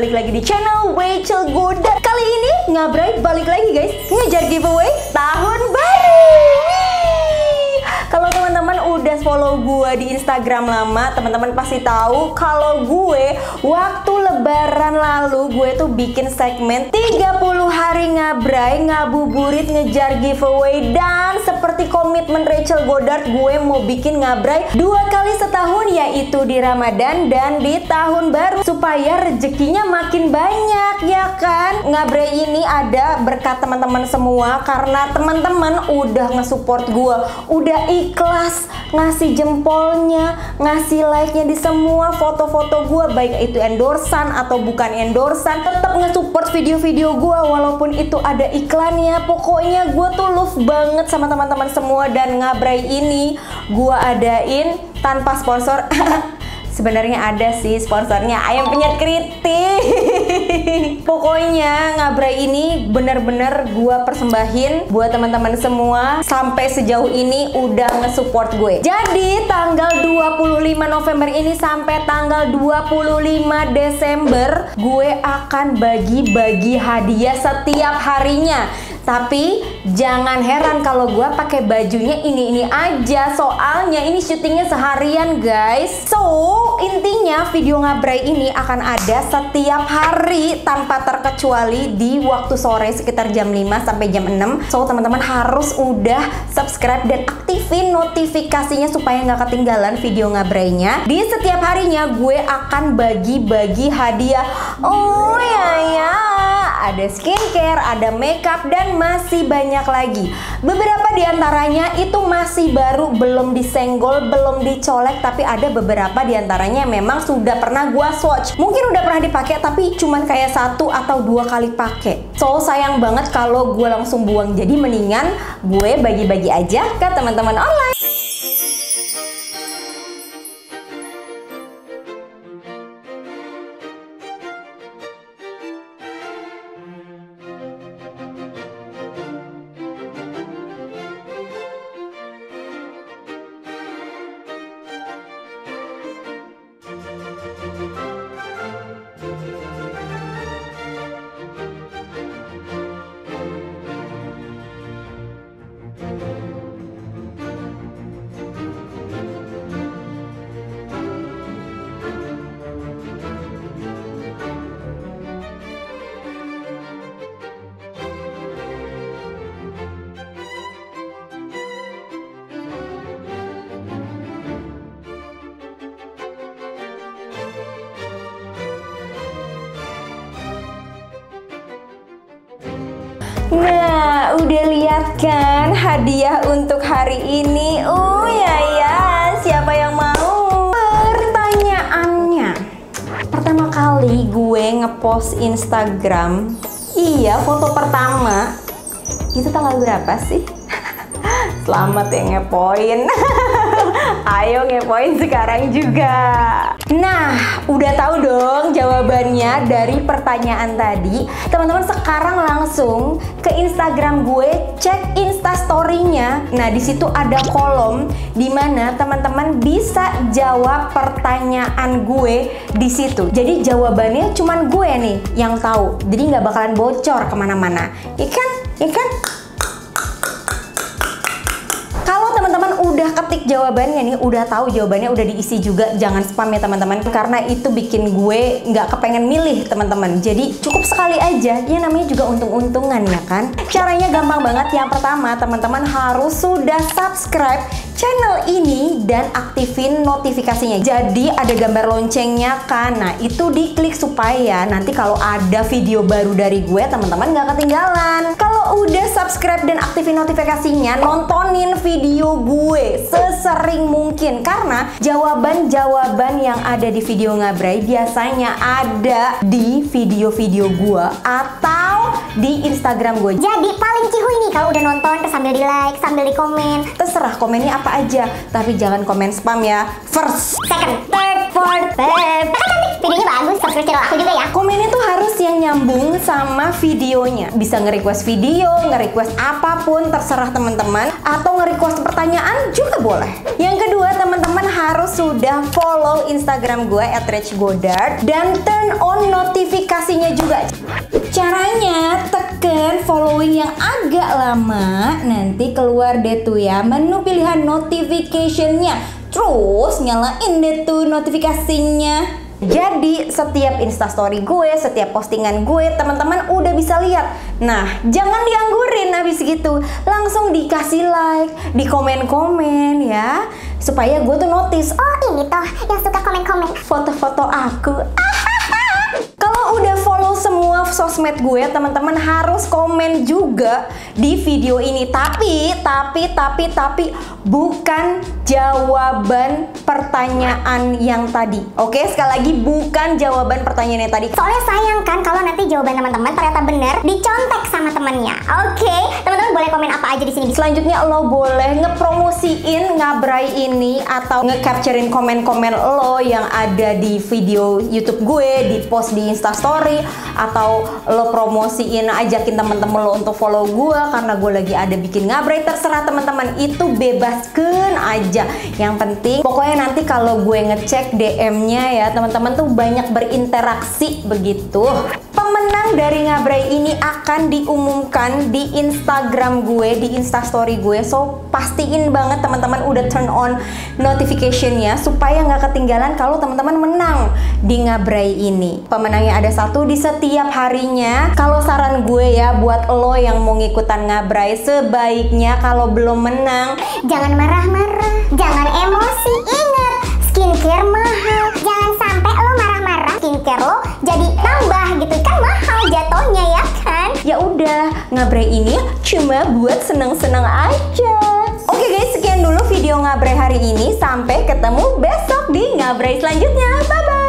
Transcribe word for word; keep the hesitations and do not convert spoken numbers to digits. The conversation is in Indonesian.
balik lagi di channel Rachel Godart. Kali ini Ngabray balik lagi guys, ngejar giveaway tahun baru. Kalau teman-teman udah follow gue di Instagram lama, teman-teman pasti tahu kalau gue waktu lebaran lalu gue tuh bikin segmen tiga puluh hari Ngabray, ngabuburit, ngejar giveaway. Dan seperti komitmen Rachel Godart, gue mau bikin Ngabray dua kali setahun, yaitu di Ramadan dan di tahun baru, supaya rezekinya makin banyak ya kan. Ngabray ini ada berkat teman-teman semua, karena teman-teman udah nge-support gue, udah ikhlas ngasih jempolnya, ngasih like-nya di semua foto-foto gue, baik itu endorsan atau bukan endorsan, tetap nge-support video-video gue walaupun itu ada iklannya. Pokoknya gue tuh love banget sama teman-teman semua, dan Ngabray ini gue adain tanpa sponsor. Sebenarnya ada sih sponsornya, Ayam Penyet Kritik. Pokoknya Ngabray ini bener-bener gua persembahin buat teman-teman semua. Sampai sejauh ini udah nge-support gue. Jadi tanggal dua puluh lima November ini sampai tanggal dua puluh lima Desember gue akan bagi-bagi hadiah setiap harinya. Tapi jangan heran kalau gue pakai bajunya ini-ini aja, soalnya ini syutingnya seharian guys. So intinya video Ngabray ini akan ada setiap hari tanpa terkecuali di waktu sore sekitar jam lima sampai jam enam. So teman-teman harus udah subscribe dan aktifin notifikasinya supaya nggak ketinggalan video Ngabraynya. Di setiap harinya gue akan bagi-bagi hadiah. Oh ya ya, ada skincare, ada makeup, dan masih banyak lagi. Beberapa diantaranya itu masih baru, belum disenggol, belum dicolek, tapi ada beberapa diantaranya yang memang sudah pernah gua swatch. Mungkin udah pernah dipakai, tapi cuman kayak satu atau dua kali pakai. So sayang banget kalau gue langsung buang. Jadi mendingan gue bagi-bagi aja ke teman-teman online. Nah, udah lihat kan hadiah untuk hari ini? Oh ya ya, siapa yang mau? Pertanyaannya, pertama kali gue ngepost Instagram, iya foto pertama, itu tanggal berapa sih? Selamat ya ngepoin. Ayo ngepoin sekarang juga. Nah, udah tahu dong jawabannya dari pertanyaan tadi. Teman-teman sekarang langsung ke Instagram gue, cek Instastory-nya. Nah, di situ ada kolom dimana teman-teman bisa jawab pertanyaan gue di situ. Jadi jawabannya cuman gue nih yang tahu. Jadi nggak bakalan bocor kemana-mana. Ikan, ikan. Udah ketik jawabannya nih, udah tahu jawabannya, udah diisi juga, jangan spam ya teman-teman, karena itu bikin gue nggak kepengen milih teman-teman. Jadi cukup sekali aja, ya namanya juga untung-untungan ya kan. Caranya gampang banget. Yang pertama, teman-teman harus sudah subscribe channel ini dan aktifin notifikasinya. Jadi ada gambar loncengnya kan, nah itu diklik supaya nanti kalau ada video baru dari gue, teman-teman nggak ketinggalan. Kalau udah subscribe dan aktifin notifikasinya, nontonin video gue sesering mungkin, karena jawaban-jawaban yang ada di video Ngabray biasanya ada di video-video gue atau di Instagram gue. Jadi paling cihuy nih kalau udah nonton terus sambil di like, sambil di komen. Terserah komennya apa aja, tapi jangan komen spam ya. First, second, third, fourth, fifth. Videonya bagus, subscribe channel aku juga ya. Komennya tuh harus yang nyambung nyambung sama videonya. Bisa nge-request video, nge-request apapun terserah teman-teman, atau nge-request pertanyaan juga boleh. Yang kedua, teman-teman harus sudah follow Instagram gue at rach godard dan turn on notifikasinya juga. Caranya tekan following yang agak lama, nanti keluar deh tuh ya menu pilihan notification-nya. Terus nyalain deh tuh notifikasinya. Jadi setiap instastory gue, setiap postingan gue, teman-teman udah bisa lihat. Nah, jangan dianggurin abis gitu. Langsung dikasih like, di komen-komen ya, supaya gue tuh notice. Oh ini toh yang suka komen-komen foto-foto aku. Kalau udah follow semua sosmed gue, teman-teman harus komen juga di video ini. Tapi, tapi, tapi, tapi bukan jawaban pertanyaan yang tadi. Oke, sekali lagi bukan jawaban pertanyaan yang tadi. Soalnya sayang kan kalau nanti jawaban teman-teman ternyata bener dicontek sama temennya. Oke, teman-teman boleh komen apa aja di sini. Selanjutnya lo boleh ngepromosiin Ngabrai ini atau nge-capturein komen-komen lo yang ada di video YouTube gue, di post di Instastory, atau lo promosiin, ajakin temen-temen lo untuk follow gue karena gue lagi ada bikin Ngabrai. Terserah teman-teman, itu bebaskan aja. Yang penting pokoknya nanti kalau gue ngecek D M-nya ya teman-teman tuh banyak berinteraksi begitu. Pemenang dari Ngabrai ini akan diumumkan di Instagram gue, di Instastory gue. So pastiin banget teman-teman udah turn on notification-nya supaya nggak ketinggalan kalau teman-teman menang di Ngabrai ini. Pemenangnya ada satu di setiap harinya. Kalau saran gue ya buat lo yang mau ngikutan Ngabrai, sebaiknya kalau belum menang jangan marah-marah, jangan emosi. Ingat, skincare mahal. Jangan sampai lo marah-marah, skincare lo jadi tambah gitu kan, mahal jatuhnya ya kan. Ya udah, Ngabrai ini cuma buat seneng-seneng aja. Oke guys, sekian dulu video Ngabrai hari ini. Sampai ketemu besok di Ngabrai selanjutnya. Bye bye.